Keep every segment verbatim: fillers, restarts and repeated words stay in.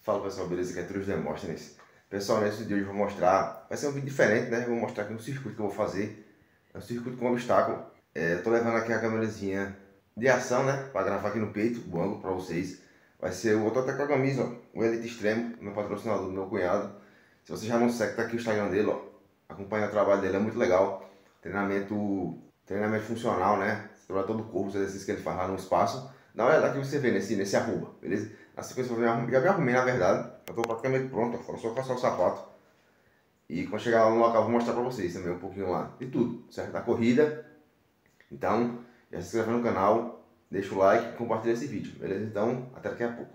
Fala pessoal, beleza? Aqui é Trude Demóstenes. Pessoal, nesse vídeo eu vou mostrar, vai ser um vídeo diferente, né? Eu vou mostrar aqui um circuito que eu vou fazer. É um circuito com obstáculo. É, eu tô levando aqui a câmerazinha de ação, né? Pra gravar aqui no peito, o ângulo pra vocês. Vai ser o, eu tô até com a camisa, ó, o Elite Extremo, meu patrocinador, do meu cunhado. Se você já não segue, tá aqui o Instagram dele, ó. Acompanha o trabalho dele, é muito legal. Treinamento, treinamento funcional, né? Você trabalha todo o corpo, os exercícios que ele faz lá no espaço. Dá uma olhada aqui você vê nesse, nesse arroba, beleza? Na sequência eu já me arrumei, na verdade. Eu tô praticamente pronto, ó, só calçar o sapato. E quando chegar lá no local eu vou mostrar pra vocês também um pouquinho lá de tudo, certo? Da corrida. Então, já se inscreve no canal, deixa o like e compartilha esse vídeo, beleza? Então, até daqui a pouco.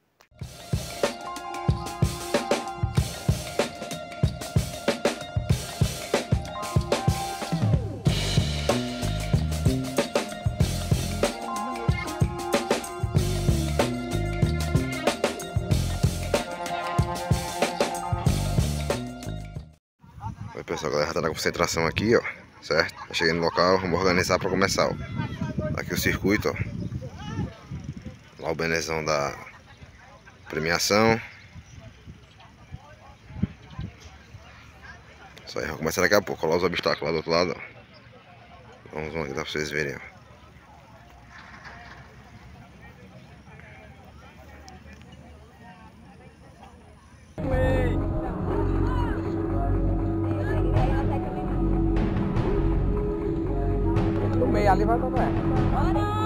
Oi pessoal, a galera tá na concentração aqui, ó, certo? Eu cheguei no local, vamos organizar pra começar, ó. Aqui o circuito, ó. Lá o benezão da premiação. Isso aí, vai começar daqui a pouco, olha os obstáculos lá do outro lado, ó. Vamos aqui, dá pra vocês verem, ó. No meio ali vai pra